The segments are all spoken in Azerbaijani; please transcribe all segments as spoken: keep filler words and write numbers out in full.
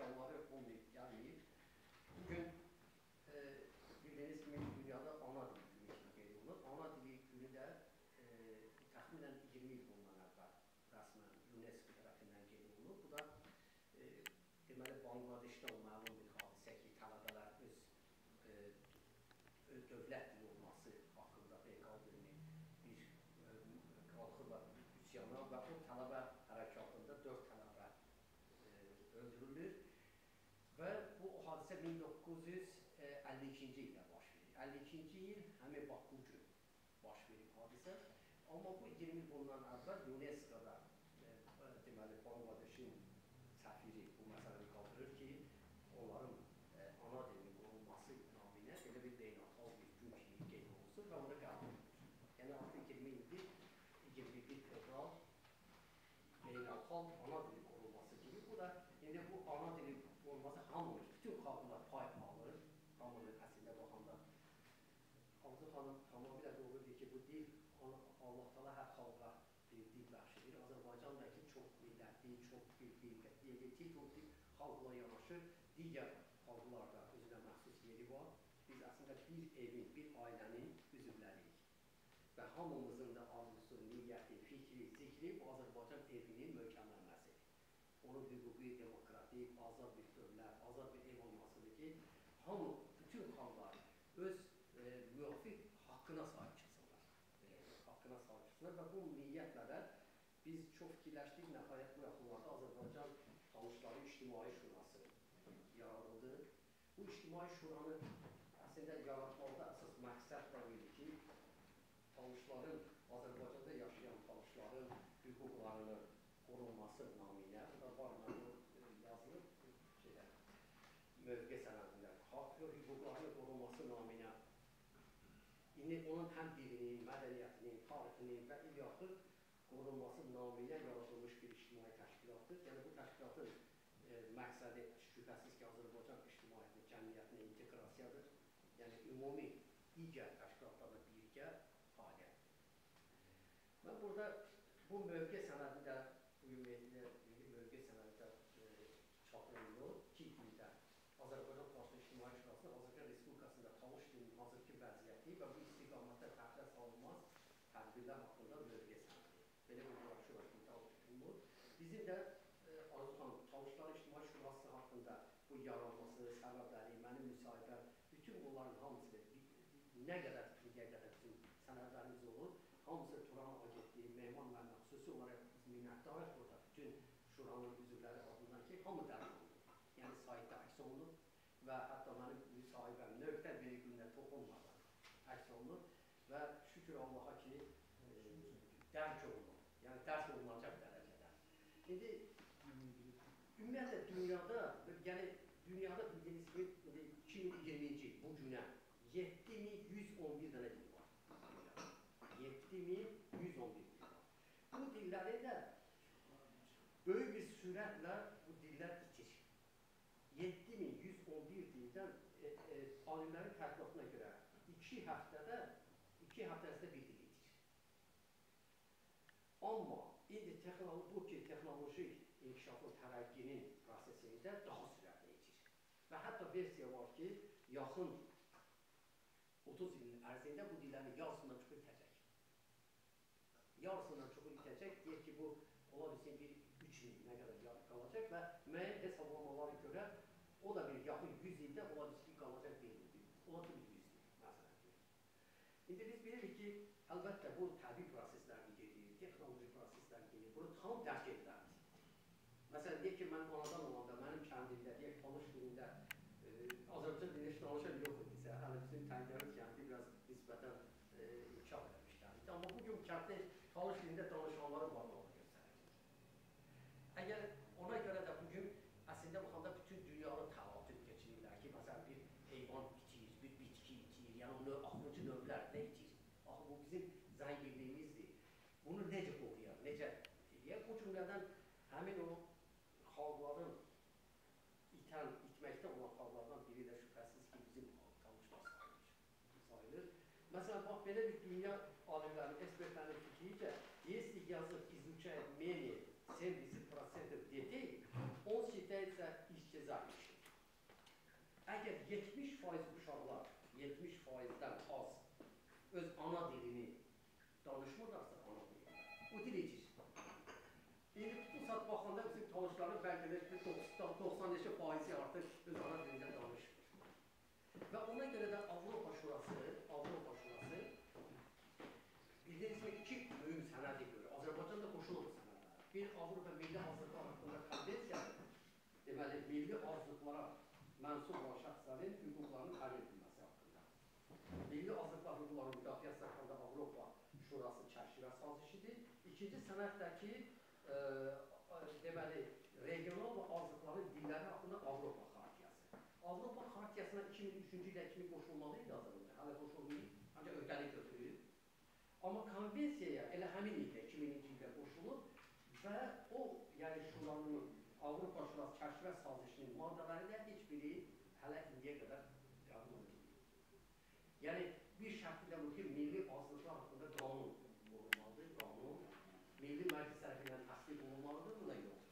zamanları olmayıb, gəlməyib. Bugün e, bildiğiniz gibi dünyada ana dili günü kimi qeyd olunur. Ana dili günü də e, təxminən iyirmi il bundan əvvəl rəsmən UNESCO tərəfindən qeyd olunur. Bu da e, deməli Bangladeşdə o məlum bir hadisə ki, tələbələr öz e, dövlət dili olması haqqında Beqal dilini bir e, qalxırlar üsyana və o tələbə hərəkatında dörd tələbə e, öldürülür və bu hadisə min doqquz yüz əlli ikinci ildə baş verir. əlli ikinci il həmin bax bu gün baş verir hadisə. Amma bu iyirmi il bundan əvvəl UNESCO-da e, deməli Bangladeşin səfiri bu məsələni qaldırır ki, onların e, ana dilinin qorunması naminə elə bir beynəlxalq bir gün kimi qeyd olunsun və onu qəbul edilir. Yəni artıq iyirmi ildir, iyirmi bir fevral beynəlxalq ana dili qorunması kimi. Bu da indi bu ana dili qorunması hamının, bütün xalqlar pay alır. Hamının əslində baxanda Arzu xanım tamamilə doğru deyir ki, bu dil Allah Taala hər xalqa bir dil bəxş edir. Azərbaycandakı çox millətli, çox bir dil, titul dil xalqla yanaşır. Digər xalqlarda özünə məxsus yeri var. Biz əslində bir evin, bir ailənin üzvləriyik. Və hamımızın da arzusu, niyyəti, fikri, zikri bu Azərbaycan evinin möhkəmlənməsidir. Onun hüquqi, demokratik, azad bir dövlət, azad bir ev olmasıdır ki, hamı, bütün xalqlar öz e, müvafiq haqqına sahib çıxsınlar. E, haqqına sahib çıxsınlar və bu niyyətlə də biz çox fikirləşdik, nəhayət bu yaxınlarda Azərbaycan Tanışları İctimai Şurası yaradıldı. Bu İctimai Şuranı əslində yaratmaqda əsas məqsəd var idi ki, Tanışların, Azərbaycanda yaşayan Tanışların hüquqlarının qorunması naminə, bu da var, yazılıb şeydə, mövqe sənədində, haqq və hüquqlarının qorunması naminə, indi onun həm dilinin, mədəniyyətinin, tarixinin və ilaxır qorunması naminə yaradılmış bir ictimai təşkilatdır. Yəni bu təşkilatın e, məqsədi şübhəsiz ki, Azərbaycan ictimaiyyətinin, cəmiyyətinin inteqrasiyadır. Yəni ümumi digər təşkilatlarla birgə fəaliyyətdir. Və burada bu mövqe sənədində, bu mövqe sənədində e, çatılıyor ki, dildə Azərbaycan Tanışları İctimai Şurasının Azərbaycan Respublikasında Tanış dilinin hazırki vəziyyəti və bu istiqamətdə təxirə salınmaz tədbirlər haqqında mövqe sənədi. Belə bir broşura olunur. Bizim də e, Arzu xanım, Tanışların İctimai Şurası haqqında bu yaranması, səbəbləri, mənim müsahibəm, bütün bunların hamısı nə qədər indiyə qədər bizim sənədlərimiz olur. Hamısı Turan Agentliyi, Mehman müəllimə xüsusi olaraq biz minnətdarıq burada bütün şuranın üzvləri adından ki, hamı dərk olunur. Yəni saytda əks olunur və hətta mənim müsahibəm nöqtə vergülünə toxunmadan əks olunur və şükür Allaha ki, e, dərk olunur. Yəni dərk olunacaq dərəcədə. İndi ümumiyyətlə dünyada, yəni dünyada bildiyiniz gibi iki min iyirminci bu günə yeddi min yüz on bir dənə dil var. yeddi min yüz on bir dil var. Bu dilləri də böyük bir sürətlə bu dillər itir. yeddi min yüz on bir dildən e, e, alimlərin tədqiqatına görə iki həftədə, iki həftəsində bir dil itir. Amma indi texnoloji, bu ki, texnolojik inkişafın tərəqqinin prosesində daha sürətlə itir. Və hətta versiya var ki, yaxın otuz ilin ərzində bu dillərin yarısından çoxu itəcək. Yarısından çoxu itəcək, deyək ki, bu ola bilsin bir üç min nə qədər qalacaq və müəyyən hesablamalara görə o da bir yaxın yüz ildə ola bilsin ki, qalacaq bir il, ola bir yüz il, məsələn. İndi biz bilirik ki, əlbəttə bu təbii proseslərini gedir, texnoloji proseslərini gedir, bunu tam dərk edilərdir. Məsələn, deyək ki, mən anadan olanda, mənim kəndimdə, deyək, Tanış dilində, e, Azərbaycan dilində heç danışan yox idisə, hələ bizim Təngərin kəndi biraz nisbətən e, inkişaf etmişlərdir. Amma bugün kənddə Tanış dilində danışanların varlığını göstərir. Əgər ona görə də bugün əslində baxanda bütün dünyanın təlatüb keçirirlər ki, məsələn, bir heyvan itir, bir bitki itir, yəni onu axırıncı növlər nə itir? Axı, bu bizim zənginliyimizdir. Bunu necə qoruyaq, necə eləyək? Bu cümlədən həmin o xalqların itən, itməkdə olan xalqlardan biri də şübhəsiz ki, bizim Tanışlar sayılır. Məsələn, bax, belə bir dünya alimlərinin, ekspertlərinin fikrincə, если язык изучает менее семьдесят процентов детей, он считается исчезающим. faizdən az öz ana dilini danışmırlarsa ana dilində, o dil ecir. İndi bu saat baxanda bizim tanışların bəlkə də doxsan neçə faizi artıq öz ana dilində danışmır. Və ona görə də Avropa Şurası, Avropa Şurası bildiğiniz iki mühüm sənədi görür. Azərbaycan da qoşulub bu sənədlərə. Bir Avropa Milli Azlıqlar haqqında konvensiyadır. Deməli, milli azlıqlara mənsub olan şəxslərin hüquqlarının təmin edilməsi haqqında. Milli azlıqlar hüquqlarının müdafiəsi haqqında Avropa Şurası çərçivə sazişidir. İkinci sənəddəki e, deməli, regional və azlıqların dilləri haqqında Avropa Xartiyası. Avropa Xartiyasına iki min üçüncü ilə iki min qoşulmalıydı Azərbaycan. Hələ qoşulmayıb, ancaq öhdəlik götürüb. Amma konvensiyaya elə həmin ildə iki minci ildə qoşulub və o, yəni Şuranın, Avropa Şurası çərçivə sazişinin maddələrində heç biri hələ indiyə qədər qəbul edilməyib. Yəni, bir şərtlə bu ki, milli azlıqlar haqqında qanun olunmalıdır, qanun. Milli məclis tərəfindən təsdiq olunmalıdır, bu da yoxdur.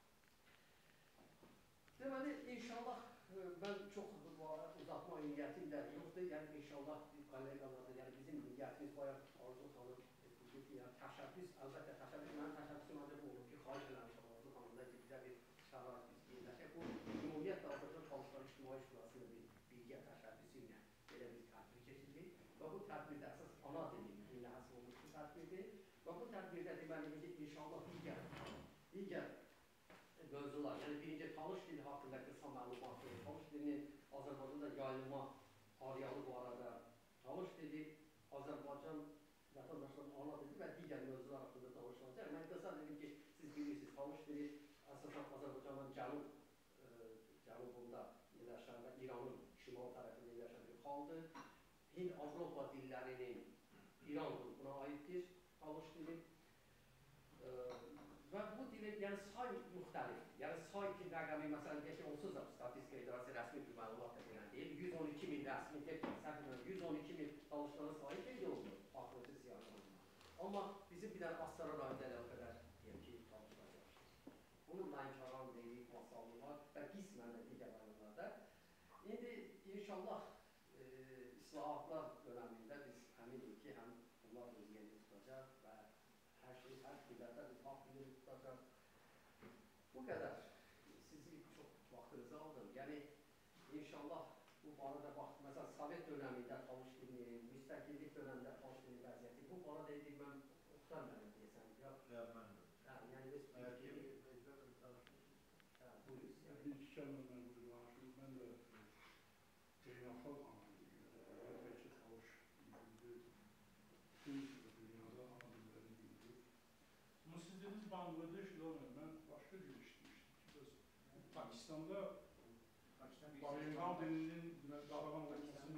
Deməli, inşallah, mən çox uzatma niyyətim də yoxdur. Yəni, inşallah, kollegalarda, yəni bizim niyyətimiz bayaq Arzu xanım etdik ki, yəni təşəbbüs, əlbəttə təşəbbüs, mənim təşəbbüsüm ancaq olur ki, xahiş eləmişəm Arzu xanımda ki, bizə bir şərait biz qeydləşək. Bu, ümumiyyətlə, Azərbaycan Çalışqları İctimai Şurasının bir bilgiyə təşəbbüsü ilə belə bir tədbir keçirdik və bu tədbirdə əsas ana dili ilə həsb olmuş bir tədbirdir və bu tədbirdə deməli, inşallah digər, digər mövzular, yəni birinci talış dili haqqında qısa məlumatı, talış dilinin Azərbaycanda yayılma ariyalı bu arada, talış dili Azərbaycan vətəndaşlarının ana dili və digər mövzular haqqında danışılacaq. Mən qısa dedim ki, siz bilirsiniz, talış dili əsasən Azərbaycanın cənub, e, cənubunda yerləşən və İranın şimal tərəfində yerləşən bir xalqdır. Hind-Avropa dillərinin İran qrupuna aiddir talış dili. E, və bu dilin, yəni say müxtəlifdir. Yəni say ki, rəqəmi, məsələn, deyək ki, onsuz da statistika idarəsi rəsmi bir məlumat da bilən deyil. yüz on iki min rəsmi, yüz on iki min talışların sayı qeyd olunur, axırıncı siyasətində. Amma bizim bir dənə Astara rayonunda elə o qədər, deyək ki, talışlar yaşayır. Bunun Lənkəran, Deyik, Masallı var və qismən də digər rayonlarda. İndi inşallah e, islahatlar dönəmində biz əminik ki, həm bunlar öz yerini tutacaq və hər şey, hər millətdə biz haqq yerini tutacaq. Bu qədər. Sizi çox vaxtınızı aldım. Yəni, inşallah bu barədə bax, məsələn, Sovet dönəmində talış dilini, müstəqillik dönəmində talış dilini vəziyyəti, bu barədə edik, mən Oxtar mənə deyəsən, ya? Ya, mən də. Yəni, öz bilgini... Buyuruz. Bir iki kəlmə mən buyurulamışım. Mən də beynəlxalq analizm, bəlkə talış bilgidir, bütün dünyada ana dillərini bildir. Amma siz dediniz, Bangladeş, mən başqa bir işlemişdim. Pakistan'da Birmingham dilinin qadağan olmasının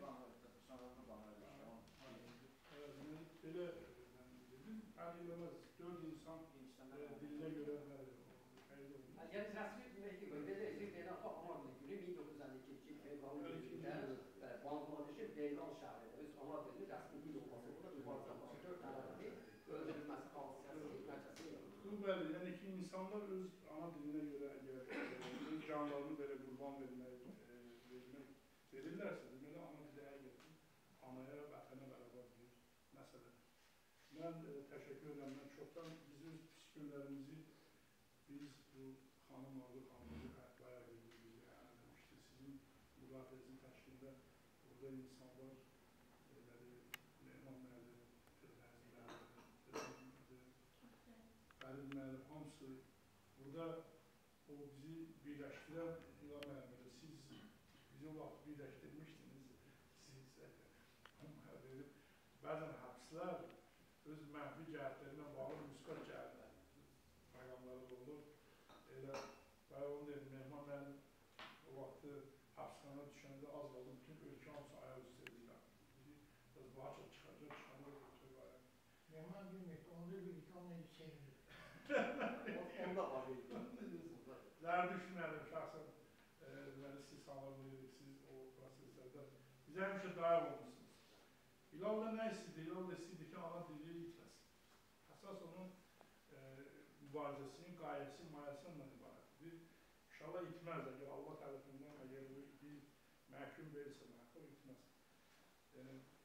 belə dedim, həll eləməz. Dörd insan dilinə görə həll olunur. Yəni, rəsmi beynəlxalq ana dili günü min doqquz yüz əlli ikinci il fevralın günündə Bangladeşin Bengal şəhərində öz ana dilini rəsmi dil olması burada mübarizə var. Dörd ədəbi öldürülməsi hadisəsi məcəsi yoxdur. Bəli, yəni ki, insanlar öz ana dilinə görə əgər öz canlarını belə qurban vermək verirlərsə, deməli, ana dili həqiqətən anaya, vətənə bərabər bir məsələdir. Mən təşəkkür edirəm, mən çoxdan biz öz pis günlərimizi biz bu xanım Arzu xanımızı bayağı bir bizi əyənləmişdir. Sizin müqatiləsinin təşkilində burada insanlar Mehman müəllim, Fərəz müəllim, Fərid müəllim, hamısı burada o bizi birləşdirən İlham müəllimdə siz bizi o vaxt birləşdirmişdiniz. Siz verib bəzən həbslər öz mənfi cəhətlərinə bağlı müsbət cəhətlər məqamları olur. Elə və onu dedim, Mehman müəllim o vaxtı həbsxana düşəndə az qaldı, bütün ölkə hamısı ayaq üstə edirlər. Biraz daha çox çıxacaq, çıxanda götürüb ayaq. Mehman bilmirdi, onda birlikte onları çevirir. Onda var. Zər düşməyəlim şəxsən, deməli siz sağlamlayırıq, siz o proseslərdə bizə həmişə daim olmuşsunuz. İlham da nə istəyir? İlham da istəyir ki, ana dili itməsin. Əsas onun mübarizəsinin qayəsi, mayəsindən ibarətdir. İnşallah itməz, əgər Allah tərəfindən, əgər bir məhkum verirsə, məhkum itməz.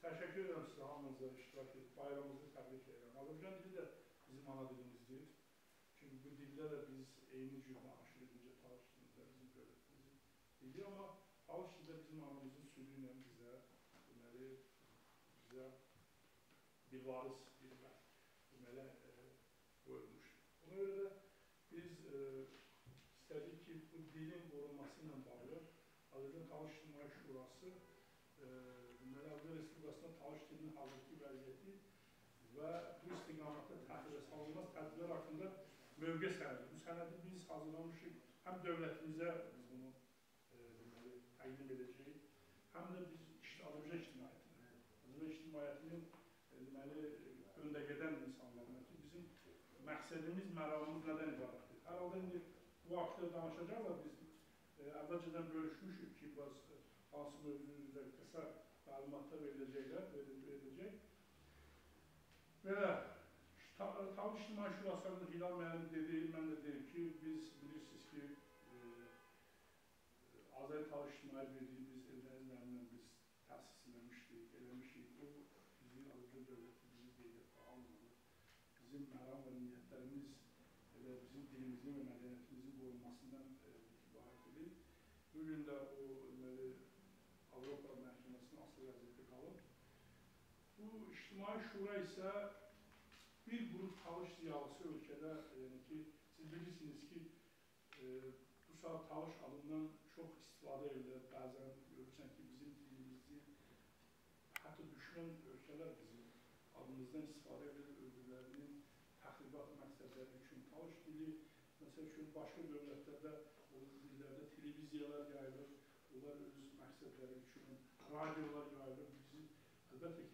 Təşəkkür edirəm sizə hamınıza iştirak edib, bayramımızı təbrik edirəm. Azərbaycan dili də bizim ana dilimizdir. Çünki bu dildə də biz eyni cür danışırıq, necə Talış dilində bizim dövlətimizin dili, amma Talış dildə bizim anamızın südü ilə bizə, deməli, bizə bir varis, bir deməli, qoyulmuşdur. Ona görə də biz istədik ki, bu dilin qorunması ilə bağlı Azərbaycan Talış İctimai Şurası deməli, Azərbaycan Respublikasında Talış dilinin hazırki vəziyyəti və bu istiqamətdə tədbirə salınmaz tədbirlər haqqında mövqe sənədi. Bu sənədi biz hazırlamışıq, həm dövlətimizə biz bunu deməli, təqdim edəcəyik, həm də biz Azərbaycan ictimaiyyətinə, Azərbaycan ictimaiyyətinin deməli, öndə gedən insanlarına ki, bizim məqsədimiz, məramımız nədən ibarətdir? Hər halda indi bu haqda danışacaqlar, biz əvvəlcədən bölüşmüşük ki, hansı mövzu üzrə qısa məlumatlar veriləcəklər, veriləcək. Belə, Talış İctimai Şurası haqqında Hilal müəllim dedi, mən də deyim ki, biz bilirsiniz ki, Azəri Talış İctimai Birliyi biz Ermənilərlə biz təsis eləmişdik, eləmişik. Bu, bizim Azərbaycan dövləti, bizim qeydiyyatda almalı. Bizim məram və niyyətlərimiz, bizim dilimizin və mədəniyyətimizin qorunmasından ibarət edir. Bugün də o, deməli, Avropa məhkəməsinin asılı vəziyyəti qalıb. Bu İctimai Şura isə bir qrup Talış ziyalısı ölkədə, yəni ki, siz bilirsiniz ki, bu saat Talış adından çox istifadə edirlər. Bəzən görürsən ki, bizim dilimizi, hətta düşmən ölkələr bizim adımızdan istifadə edir, özlərinin təxribat məqsədləri üçün. Talış dili, məsəl üçün, başqa dövlətlərdə, o dillərdə televiziyalar yayılır, onlar öz məqsədləri üçün, radiolar yayılır. Bizim, əlbəttə ki,